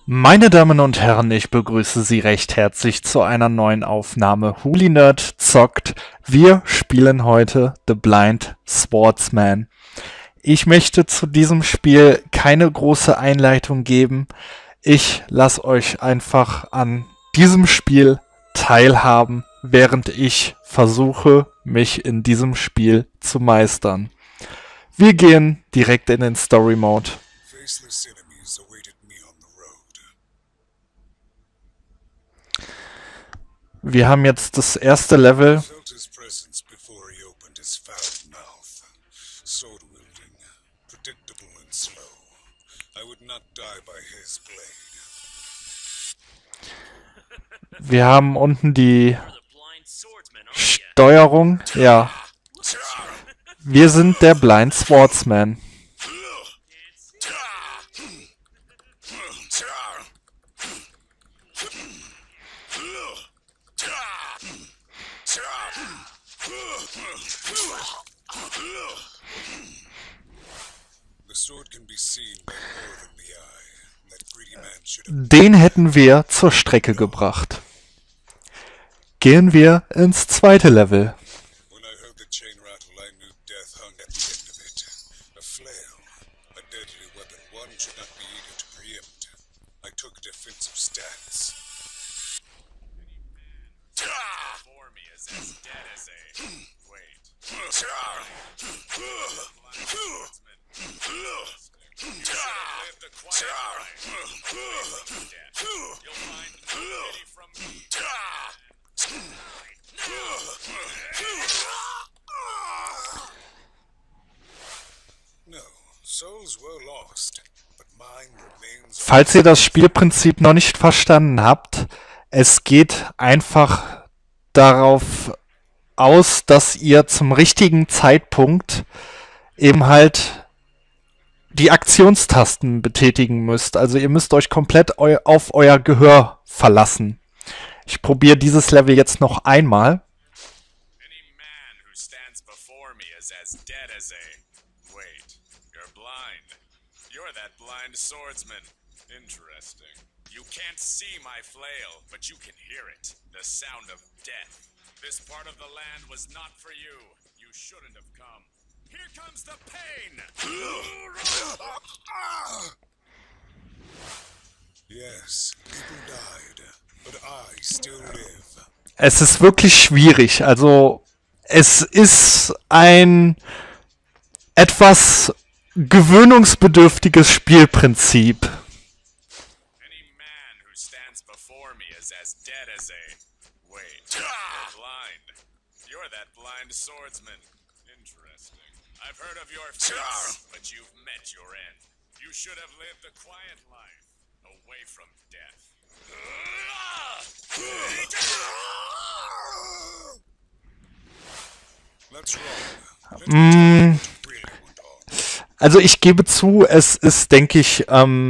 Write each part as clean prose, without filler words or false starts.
Meine Damen und Herren, ich begrüße Sie recht herzlich zu einer neuen Aufnahme Hooly Nerd zockt. Wir spielen heute The Blind Swordsman. Ich möchte zu diesem Spiel keine große Einleitung geben. Ich lasse euch einfach an diesem Spiel teilhaben, während ich versuche, mich in diesem Spiel zu meistern. Wir gehen direkt in den Story Mode. Wir haben jetzt das erste Level. Wir haben unten die Steuerung. Ja. Wir sind der Blind Swordsman. Den hätten wir zur Strecke gebracht. Gehen wir ins zweite Level. Falls ihr das Spielprinzip noch nicht verstanden habt, es geht einfach darauf aus, dass ihr zum richtigen Zeitpunkt eben halt die Aktionstasten betätigen müsst. Also ihr müsst euch komplett auf euer Gehör verlassen. Ich probiere dieses Level jetzt noch einmal. Swordsman. Interesting. You can't see my flail, but you can hear it. The sound of death. This part of the land was not for you. You shouldn't have come. Here comes the pain! Yes, people died, but I still live. Es ist wirklich schwierig. Also, es ist ein etwas gewöhnungsbedürftiges Spielprinzip. Also ich gebe zu, es ist, denke ich,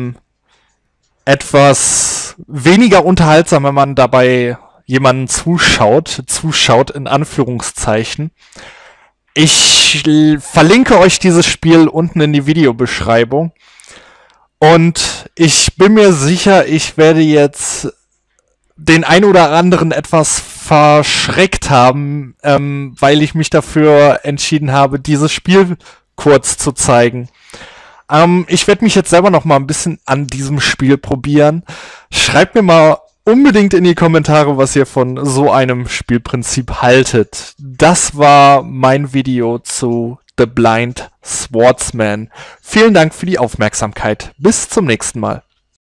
etwas weniger unterhaltsam, wenn man dabei jemanden zuschaut in Anführungszeichen. Ich verlinke euch dieses Spiel unten in die Videobeschreibung. Und ich bin mir sicher, ich werde jetzt den ein oder anderen etwas verschreckt haben, weil ich mich dafür entschieden habe, dieses Spiel kurz zu zeigen. Ich werde mich jetzt selber noch mal ein bisschen an diesem Spiel probieren. Schreibt mir mal unbedingt in die Kommentare, was ihr von so einem Spielprinzip haltet. Das war mein Video zu The Blind Swordsman. Vielen Dank für die Aufmerksamkeit. Bis zum nächsten Mal.